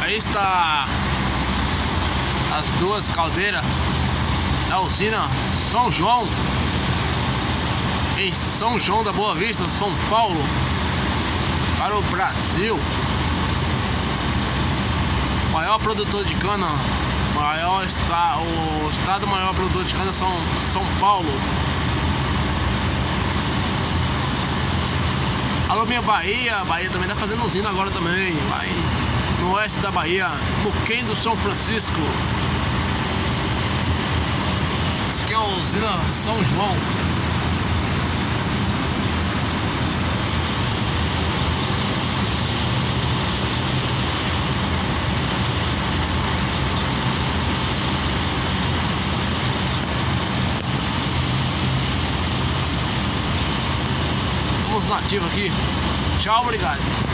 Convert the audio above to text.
Aí está as duas caldeiras da usina São João, em São João da Boa Vista, São Paulo, para o Brasil. Maior produtor de cana, o estado maior produtor de cana São Paulo. Alô, minha Bahia. Bahia também tá fazendo usina agora também. Vai no oeste da Bahia, Muquem do São Francisco. Esse aqui é a usina São João. Nativos aqui. Tchau, obrigado.